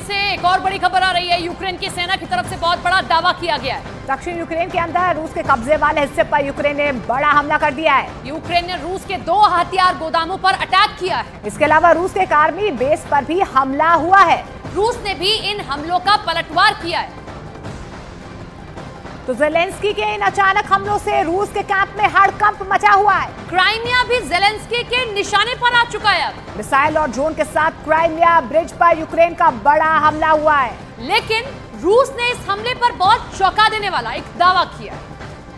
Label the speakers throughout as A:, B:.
A: से एक और बड़ी खबर आ रही है। यूक्रेन की सेना की तरफ से बहुत बड़ा दावा किया गया है।
B: दक्षिण यूक्रेन के अंदर रूस के कब्जे वाले हिस्से पर यूक्रेन ने बड़ा हमला कर दिया है।
A: यूक्रेन ने रूस के 2 हथियार गोदामों पर अटैक किया है।
B: इसके अलावा रूस के एक आर्मी बेस पर भी हमला हुआ है।
A: रूस ने भी इन हमलों का पलटवार किया है।
B: तो ज़ेलेंस्की के इन अचानक हमलों से रूस के कैंप में हड़कंप मचा हुआ है।
A: क्राइमिया भी ज़ेलेंस्की के निशाने पर आ चुका है।
B: मिसाइल और ड्रोन के साथ क्राइमिया ब्रिज पर यूक्रेन का बड़ा हमला हुआ है।
A: लेकिन रूस ने इस हमले पर बहुत चौंका देने वाला एक दावा किया है।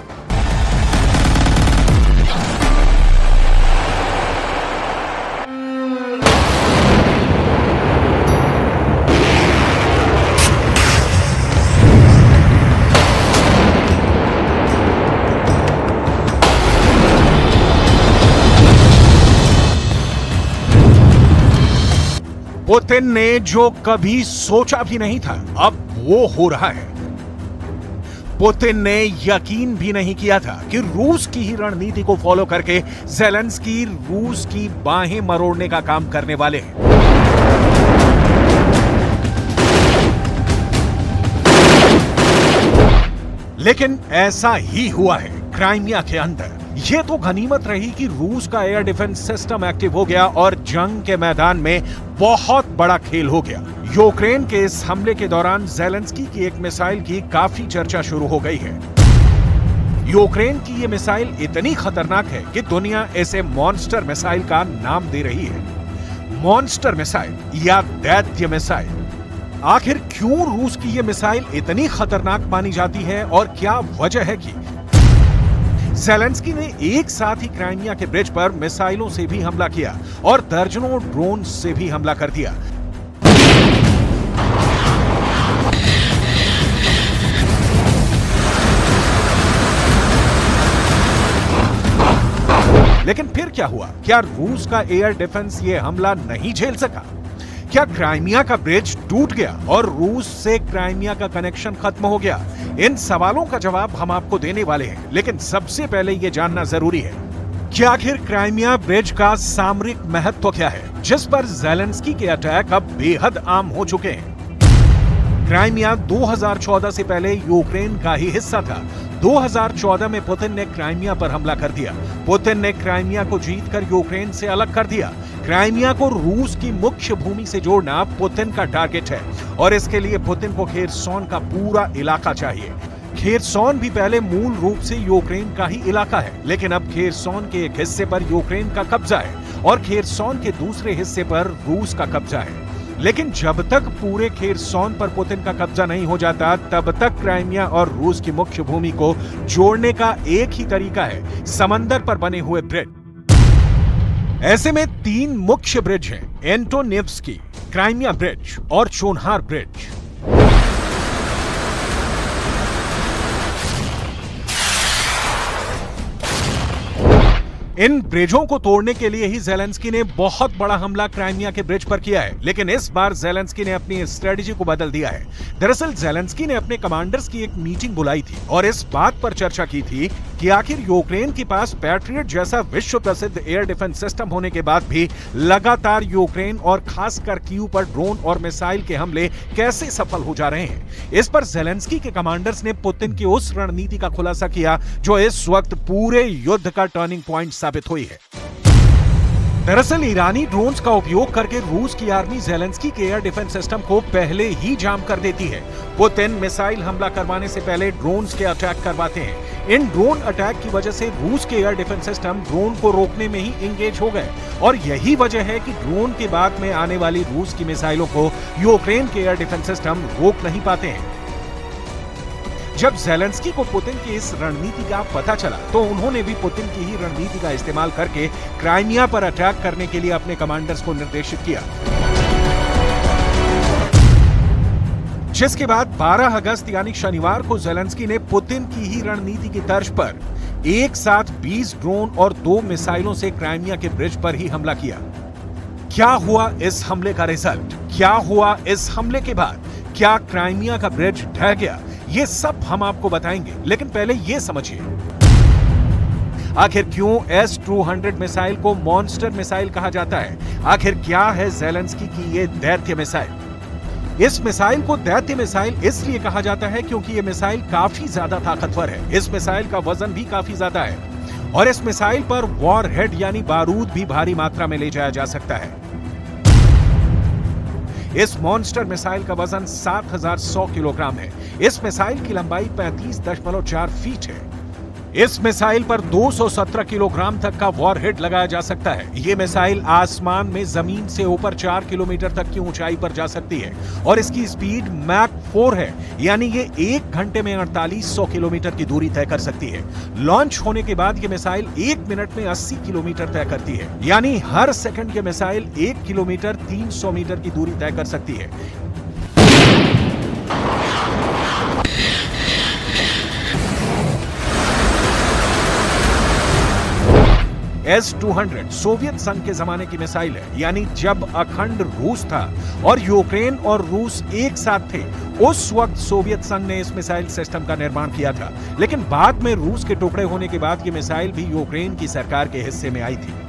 C: पुतिन ने जो कभी सोचा भी नहीं था अब वो हो रहा है। पुतिन ने यकीन भी नहीं किया था कि रूस की ही रणनीति को फॉलो करके ज़ेलेंस्की रूस की बाहें मरोड़ने का काम करने वाले हैं। लेकिन ऐसा ही हुआ है क्राइमिया के अंदर। यह तो गनीमत रही कि रूस का एयर डिफेंस सिस्टम एक्टिव हो गया और जंग के मैदान में बहुत बड़ा खेल हो गया। यूक्रेन के इस हमले के दौरान ज़ेलेंस्की की एक मिसाइल की काफी चर्चा शुरू हो गई है। यूक्रेन की यह मिसाइल इतनी खतरनाक है कि दुनिया इसे मॉन्स्टर मिसाइल का नाम दे रही है। मॉन्स्टर मिसाइल या दैत्य मिसाइल। आखिर क्यों रूस की यह मिसाइल इतनी खतरनाक मानी जाती है और क्या वजह है कि ज़ेलेंस्की ने एक साथ ही क्राइमिया के ब्रिज पर मिसाइलों से भी हमला किया और दर्जनों ड्रोन से भी हमला कर दिया। लेकिन फिर क्या हुआ? क्या रूस का एयर डिफेंस ये हमला नहीं झेल सका? क्या क्राइमिया का ब्रिज टूट गया और रूस से क्राइमिया का कनेक्शन खत्म हो गया? इन सवालों का जवाब हम आपको देने वाले हैं, लेकिन सबसे पहले यह जानना जरूरी है कि आखिर क्राइमिया ब्रिज का सामरिक महत्व क्या है, जिस पर ज़ेलेंस्की के अटैक अब बेहद आम हो चुके हैं। क्राइमिया 2014 से पहले यूक्रेन का ही हिस्सा था। 2014 में पुतिन ने क्राइमिया पर हमला कर दिया। पुतिन ने क्राइमिया को जीतकर यूक्रेन से अलग कर दिया। क्राइमिया को रूस की मुख्य भूमि से जोड़ना पुतिन का टारगेट है और इसके लिए पुतिन को खेरसोन का पूरा इलाका चाहिए। खेरसोन भी पहले मूल रूप से यूक्रेन का ही इलाका है, लेकिन अब खेरसोन के एक हिस्से पर यूक्रेन का कब्जा है और खेरसोन के दूसरे हिस्से पर रूस का कब्जा है। लेकिन जब तक पूरे खेरसोन पर पुतिन का कब्जा नहीं हो जाता, तब तक क्राइमिया और रूस की मुख्य भूमि को जोड़ने का एक ही तरीका है, समंदर पर बने हुए ब्रिज। ऐसे में 3 मुख्य ब्रिज हैं, एंटोनेव्स्की, क्राइमिया ब्रिज और चोनहार ब्रिज। इन ब्रिजों को तोड़ने के लिए ही ज़ेलेंस्की ने बहुत बड़ा हमला क्राइमिया के ब्रिज पर किया है, लेकिन इस बार ज़ेलेंस्की ने अपनी स्ट्रेटजी को बदल दिया है। दरअसल ज़ेलेंस्की ने अपने कमांडर्स की एक मीटिंग बुलाई थी और इस बात पर चर्चा की थी कि आखिर यूक्रेन के पास पैट्रियट जैसा विश्व प्रसिद्ध एयर डिफेंस सिस्टम होने के बाद भी लगातार यूक्रेन और खासकर कीव पर ड्रोन और मिसाइल के हमले कैसे सफल हो जा रहे हैं। इस पर ज़ेलेंस्की के कमांडर्स ने पुतिन की उस रणनीति का खुलासा किया जो इस वक्त पूरे युद्ध का टर्निंग पॉइंट साबित हुई है। दरअसल ईरानी ड्रोन्स का उपयोग करके रूस की आर्मी ज़ेलेंस्की के एयर डिफेंस सिस्टम को पहले ही जाम कर देती है। पुतिन मिसाइल हमला करवाने से पहले ड्रोन्स के अटैक करवाते हैं। इन ड्रोन अटैक की वजह से रूस के एयर डिफेंस सिस्टम ड्रोन को रोकने में ही एंगेज हो गए और यही वजह है कि ड्रोन के बाद में आने वाली रूस की मिसाइलों को यूक्रेन के एयर डिफेंस सिस्टम रोक नहीं पाते हैं। जब ज़ेलेंस्की को पुतिन की इस रणनीति का पता चला तो उन्होंने भी पुतिन की ही रणनीति का इस्तेमाल करके क्राइमिया पर अटैक करने के लिए अपने कमांडर्स को निर्देशित किया, जिसके बाद 12 अगस्त यानी शनिवार को ज़ेलेंस्की ने पुतिन की ही रणनीति की तर्ज पर एक साथ 20 ड्रोन और 2 मिसाइलों से क्राइमिया के ब्रिज पर ही हमला किया। क्या हुआ इस हमले का रिजल्ट? क्या हुआ इस हमले के बाद? क्या क्राइमिया का ब्रिज ढह गया? ये सब हम आपको बताएंगे, लेकिन पहले ये समझिए आखिर क्यों S-200 मिसाइल को मॉन्स्टर मिसाइल कहा जाता है। आखिर क्या है ज़ेलेंस्की की ये दैत्य मिसाइल? इस मिसाइल को दैत्य मिसाइल इसलिए कहा जाता है क्योंकि ये मिसाइल काफी ज्यादा ताकतवर है। इस मिसाइल का वजन भी काफी ज्यादा है और इस मिसाइल पर वॉर हेड यानी बारूद भी भारी मात्रा में ले जाया जा सकता है। इस मॉन्स्टर मिसाइल का वजन 7100 किलोग्राम है। इस मिसाइल की लंबाई 35.4 फीट है। इस मिसाइल पर 217 किलोग्राम तक का वॉरहेड लगाया जा सकता है। ये मिसाइल आसमान में जमीन से ऊपर 4 किलोमीटर तक की ऊंचाई पर जा सकती है और इसकी स्पीड मैक 4 है, यानी ये 1 घंटे में 4800 किलोमीटर की दूरी तय कर सकती है। लॉन्च होने के बाद ये मिसाइल 1 मिनट में 80 किलोमीटर तय करती है, यानी हर सेकंड ये मिसाइल 1 किलोमीटर 300 मीटर की दूरी तय कर सकती है। S-200 सोवियत संघ के जमाने की मिसाइल है, यानी जब अखंड रूस था और यूक्रेन और रूस एक साथ थे, उस वक्त सोवियत संघ ने इस मिसाइल सिस्टम का निर्माण किया था। लेकिन बाद में रूस के टुकड़े होने के बाद ये मिसाइल भी यूक्रेन की सरकार के हिस्से में आई थी।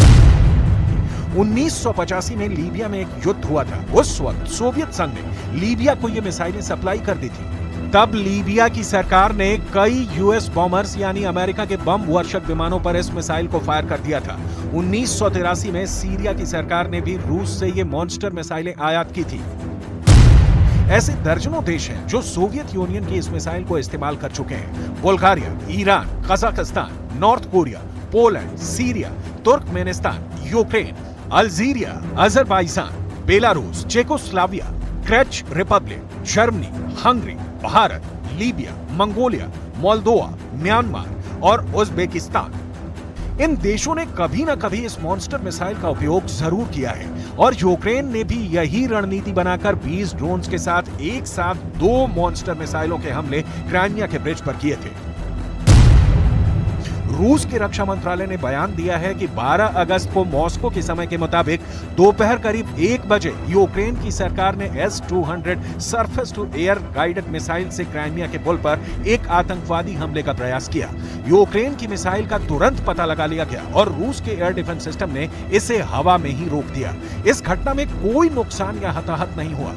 C: 1985 में लीबिया में एक युद्ध हुआ था। उस वक्त सोवियत संघ ने लीबिया को ये मिसाइलें सप्लाई कर दी थी। तब लीबिया की सरकार ने कई यूएस बॉम्बर्स यानी अमेरिका के बम वर्षक विमानों पर इस मिसाइल को फायर कर दिया था। 1983 में सीरिया की सरकार ने भी रूस से ये मॉन्स्टर मिसाइलें आयात की थी। ऐसे दर्जनों देश हैं जो सोवियत यूनियन की इस मिसाइल को इस्तेमाल कर चुके हैं। Bulgaria, Iran, Kazakhstan, North Korea, Poland, Syria, Turkmenistan, Ukraine, Algeria, Azerbaijan, Belarus, Czechoslovakia, Czech Republic, Germany, Hungary, Bharat, Libya, Mongolia, Moldova, Myanmar और उज्बेकिस्तान। इन देशों ने कभी ना कभी इस मॉन्स्टर मिसाइल का उपयोग जरूर किया है और यूक्रेन ने भी यही रणनीति बनाकर 20 ड्रोन्स के साथ एक साथ 2 मॉन्स्टर मिसाइलों के हमले क्राइमिया के ब्रिज पर किए थे। रूस के रक्षा मंत्रालय ने बयान दिया है कि 12 अगस्त को मॉस्को के समय के मुताबिक दोपहर करीब 1 बजे यूक्रेन की सरकार ने S-200 surface to air guided missile से क्राइमिया के पुल पर एक आतंकवादी हमले का प्रयास किया। यूक्रेन की मिसाइल का तुरंत पता लगा लिया गया और रूस के एयर डिफेंस सिस्टम ने इसे हवा में ही रोक दिया। इस घटना में कोई नुकसान या हताहत नहीं हुआ।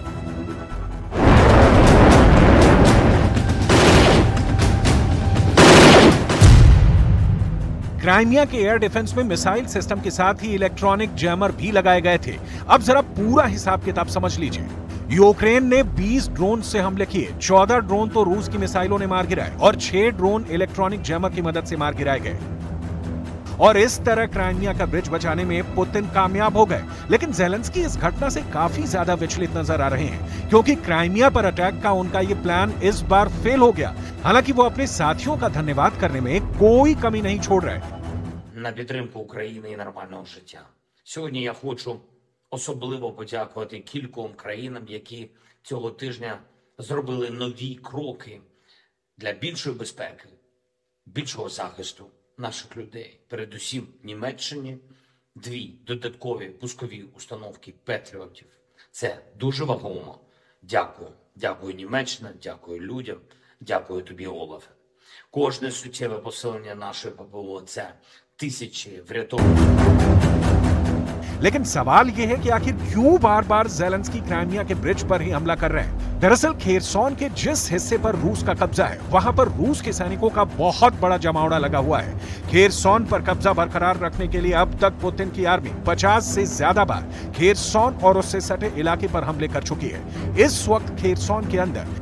C: क्राइमिया के एयर डिफेंस में मिसाइल सिस्टम के साथ ही इलेक्ट्रॉनिक जैमर भी लगाए गए थे। अब जरा पूरा हिसाब किताब समझ लीजिए। यूक्रेन ने 20 ड्रोन से हमले किए, 14 ड्रोन तो रूस की मिसाइलों ने मार गिराए और 6 ड्रोन इलेक्ट्रॉनिक जैमर की मदद से मार गिराए गए। और इस तरह क्राइमिया का ब्रिज बचाने में पुतिन कामयाब हो गए। लेकिन ज़ेलेंस्की इस घटना से काफी ज्यादा विचलित नजर आ रहे हैं, क्योंकि क्राइमिया पर अटैक का उनका ये प्लान इस बार फेल हो गया। हालांकि वो अपने साथियों का धन्यवाद करने में कोई कमी नहीं छोड़ रहे।
D: На підтримку України і нормального життя. Сьогодні я хочу особливо подякувати кільком країнам, які цього тижня зробили нові кроки для більшої безпеки, більшого захисту наших людей. Передусім Німеччині 2 додаткові пускові установки Петріотів. Це дуже вагомо. Дякую. Дякую Німеччина, дякую людям, дякую тобі, Олафе. Кожне суттєве посилення нашої ППО – це тисячі врятованих।
C: लेकिन सवाल यह है कि आखिर क्यों बार बार ज़ेलेंस्की क्राइमिया के ब्रिज पर ही हमला कर रहे हैं। दरअसल खेरसॉन के जिस हिस्से पर रूस का कब्जा है, वहां पर रूस के सैनिकों का बहुत बड़ा जमावड़ा लगा हुआ है। खेरसॉन पर कब्जा बरकरार रखने के लिए अब तक पुतिन की आर्मी 50 से ज्यादा बार खेरसॉन और उससे सटे इलाके पर हमले कर चुकी है। इस वक्त खेरसॉन के अंदर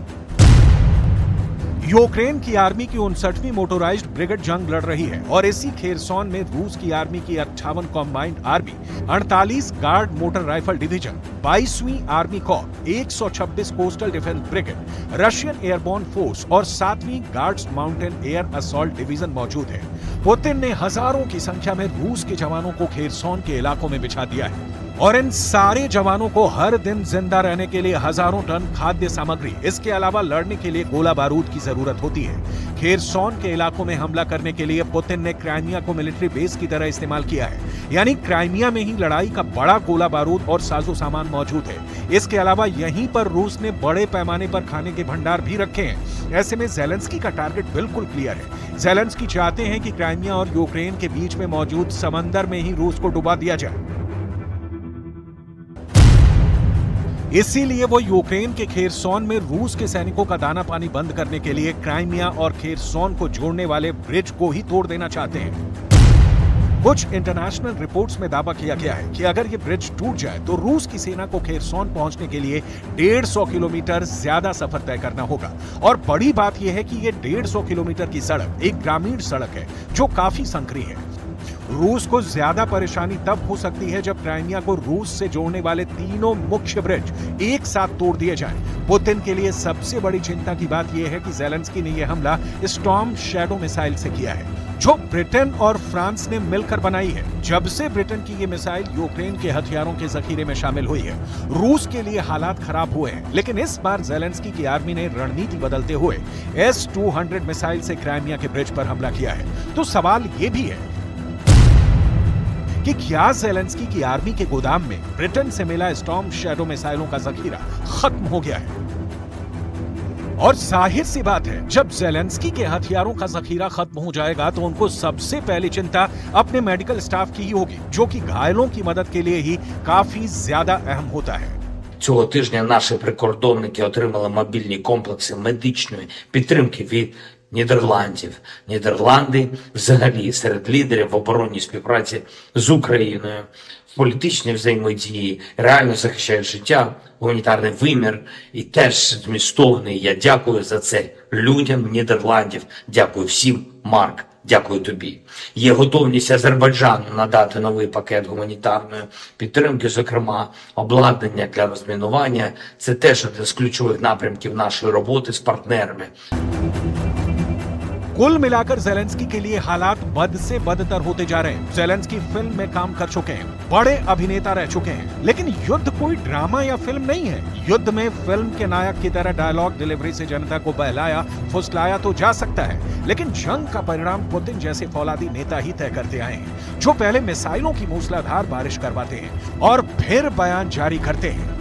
C: यूक्रेन की आर्मी की 59वीं मोटोराइज्ड ब्रिगेड जंग लड़ रही है और इसी खेरसॉन में रूस की आर्मी की 58 combined army, 48 guard motor rifle division, 22वीं army corp, 126 coastal defence brigade, Russian airborne force और 7वीं guards mountain air assault division मौजूद है। पुतिन ने हजारों की संख्या में रूस के जवानों को खेरसॉन के इलाकों में बिछा दिया है और इन सारे जवानों को हर दिन जिंदा रहने के लिए हजारों टन खाद्य सामग्री, इसके अलावा लड़ने के लिए गोला बारूद की जरूरत होती है। खेरसॉन के इलाकों में हमला करने के लिए पुतिन ने क्राइमिया को मिलिट्री बेस की तरह इस्तेमाल किया है, यानी क्राइमिया में ही लड़ाई का बड़ा गोला बारूद और साजो सामान मौजूद है। इसके अलावा यहीं पर रूस ने बड़े पैमाने पर खाने के भंडार भी रखे हैं। ऐसे में ज़ेलेंस्की का टारगेट बिल्कुल क्लियर है। ज़ेलेंस्की चाहते हैं कि क्राइमिया और यूक्रेन के बीच में मौजूद समंदर में ही रूस को डुबा दिया जाए। इसीलिए वो यूक्रेन के खेरसोन में रूस के सैनिकों का दाना पानी बंद करने के लिए क्राइमिया और खेरसोन को जोड़ने वाले ब्रिज को ही तोड़ देना चाहते हैं। कुछ इंटरनेशनल रिपोर्ट्स में दावा किया गया है कि अगर ये ब्रिज टूट जाए तो रूस की सेना को खेरसोन पहुंचने के लिए 150 किलोमीटर ज्यादा सफर तय करना होगा। और बड़ी बात यह है कि ये 150 किलोमीटर की सड़क एक ग्रामीण सड़क है जो काफी संकरी है। रूस को ज्यादा परेशानी तब हो सकती है जब क्राइमिया को रूस से जोड़ने वाले तीनों मुख्य ब्रिज एक साथ तोड़ दिए जाएं। पुतिन के लिए सबसे बड़ी चिंता की बात यह है कि ज़ेलेंस्की ने यह हमला स्टॉर्म शैडो मिसाइल से किया है, जो ब्रिटेन और फ्रांस ने मिलकर बनाई है। जब से ब्रिटेन की ये मिसाइल यूक्रेन के हथियारों के जखीरे में शामिल हुई है, रूस के लिए हालात खराब हुए हैं। लेकिन इस बार ज़ेलेंस्की की आर्मी ने रणनीति बदलते हुए S-200 मिसाइल से क्राइमिया के ब्रिज पर हमला किया है। तो सवाल ये भी है कि क्या ज़ेलेंस्की की आर्मी के गोदाम में ब्रिटेन से मिला स्टॉर्म शैडो मिसाइलों का जखीरा खत्म हो गया है? और जाहिर सी बात है, जब ज़ेलेंस्की के हथियारों का जखीरा खत्म हो जाएगा तो उनको सबसे पहली चिंता अपने मेडिकल स्टाफ की ही होगी, जो कि घायलों की मदद के लिए ही काफी ज्यादा अहम होता है।
D: Цього тижня наші прикордонники отримали мобільні комплекси медичної підтримки від Нідерландів. Нідерланди взагалі серед лідерів в оборонній співпраці з Україною, в політичній взаємодії, реально захищають життя, гуманітарний вимір і теж змістовний. Я дякую за це людям Нідерландів. Дякую всім, Марк. Дякую тобі. Є готовність Азербайджану надати новий пакет гуманітарної підтримки, зокрема, обладнання для розмінування. Це теж один з ключових напрямків нашої роботи з партнерами.
C: कुल मिलाकर ज़ेलेंस्की के लिए हालात बद से बदतर होते जा रहे हैं। ज़ेलेंस्की फिल्म में काम कर चुके हैं, बड़े अभिनेता रह चुके हैं, लेकिन युद्ध कोई ड्रामा या फिल्म नहीं है। युद्ध में फिल्म के नायक की तरह डायलॉग डिलीवरी से जनता को बहलाया फुसलाया तो जा सकता है, लेकिन जंग का परिणाम पुतिन जैसे फौलादी नेता ही तय करते आए हैं, जो पहले मिसाइलों की मूसलाधार बारिश करवाते हैं और फिर बयान जारी करते हैं।